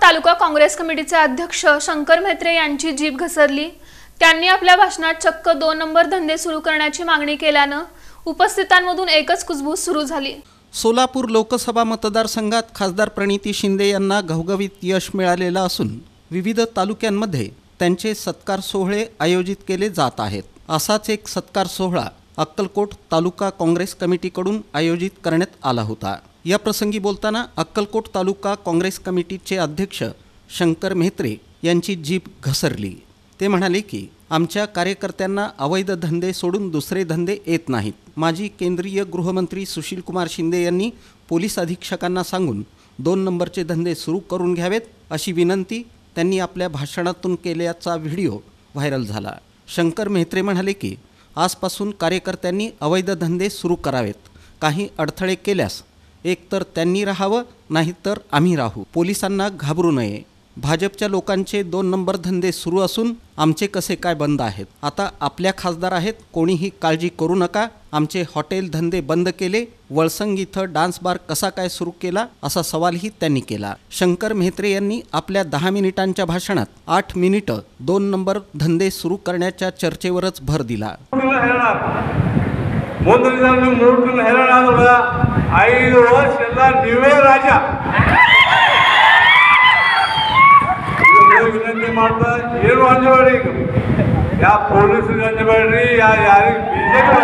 तालुका काँग्रेस कमिटीचे अध्यक्ष शंकर म्हेत्रे यांची जीभ घसरली। त्यांनी आपल्या भाषणात चक्क 2 नंबर धंदे सुरू करण्याची मागणी केल्याने उपस्थितांमधून एकच कुजबूज सुरू झाली। सोलापूर लोकसभा मतदारसंघात खासदार प्रणिती शिंदे यांना घवघवीत यश मिळालेलं असून विविध तालुक्यांमध्ये त्यांचे सत्कार सोहळे आयोजित केले जात आहेत। असाच एक सत्कार सोहळा अक्कलकोट तालुका काँग्रेस कमिटीकडून आयोजित करण्यात आला होता। या प्रसंगी बोलताना अक्कलकोट तालुका काँग्रेस कमिटीचे अध्यक्ष शंकर म्हेत्रे यांची जीभ घसरली। ते म्हणाले की आमच्या कार्यकर्त्यांना अवैध धंदे सोडून दुसरे धंदे येत नाहीत। माजी केंद्रीय गृहमंत्री सुशीलकुमार शिंदे यांनी पोलीस अधीक्षकांना सांगून 2 नंबरचे धंदे सुरू करून घ्यावेत अशी विनंती त्यांनी आपल्या भाषणातून केल्याचा व्हिडिओ व्हायरल झाला। शंकर म्हेत्रे म्हणाले की आजपासून कार्यकर्त्यांनी अवैध धंदे सुरू करावेत। काही अडथळे केल्यास एकतर त्यांनी राहावं नाहीतर आम्ही राहू। पोलिसांना घाबरू नये। भाजपच्या लोकांचे 2 नंबर धंदे सुरू असून आमचे कसे काय बंद आहेत? आता आपल्या खासदार आहेत, कोणीही काळजी करू नका। आमचे हॉटेल धंदे बंद केले, वळसंग इथं डान्स बार कसा काय सुरू केला असा सवालही त्यांनी केला। शंकर म्हेत्रे यांनी आपल्या 10 मिनिटांच्या भाषणात 8 मिनिटं 2 नंबर धंदे सुरू करण्याच्या चर्चेवरच भर दिला। ವಿನಂತಿ ಮಾಡ್ತಾ ಏನು ಅಂಜಬೇಡಿ, ಯಾ ಪೊಲೀಸರಿಗೆ ಅಂಜಬೇಡ್ರಿ, ಯಾರಿಗೆ ಬಿಜೆಪಿ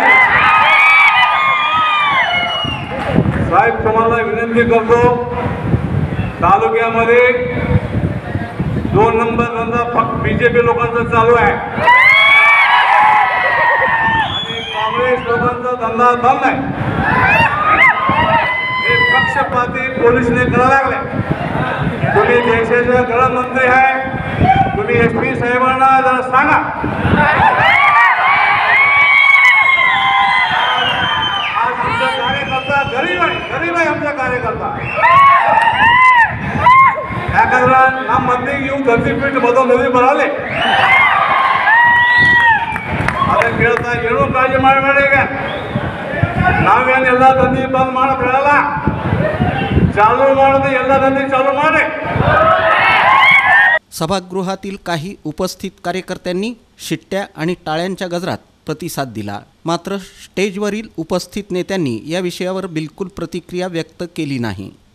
साहेब तुम्हाला विनंती करतो, तालुक्यामध्ये 2 नंबर धंदा फक्त बीजेपी लोकांचा चालू आहे आणि काँग्रेस लोकांचा धंदा बंद आहे। हे पक्षपाती पोलिसने करायला लागले। तुम्ही देशाचे गृहमंत्री आहे, तुम्ही एसपी साहेबांना जरा सांगा। आज आमचा कार्यकर्ता गरीब आहे आमचा कार्यकर्ता, ಯಾಕಂದ್ರೆ ನಮ್ಮ ಮಂದಿಗೆ ಇವು ಗತಿ ಬಿಟ್ಟು ಮೊದಲು ನದಿ ಬರಲ್ಲ। ಅದಕ್ಕೆ ಹೇಳ್ತಾ ಏನೂ ಕಾಳಜಿ ಮಾಡಬೇಡಿ, ಈಗ ನಾವೇನು ಎಲ್ಲ ದಂಧೆ ಬಂದ್ ಮಾಡಬೇಡಲ್ಲ, चालू ಮಾಡೋದು ಎಲ್ಲ ದಂಧೆ चालू ಮಾಡಿ। सभागृहातील काही उपस्थित कार्यकर्त्यांनी शिट्ट्या आणि टाळ्यांच्या गजरात प्रतिसाद दिला। मात्र स्टेजवरील उपस्थित नेत्यांनी या विषयावर बिलकुल प्रतिक्रिया व्यक्त केली नाही।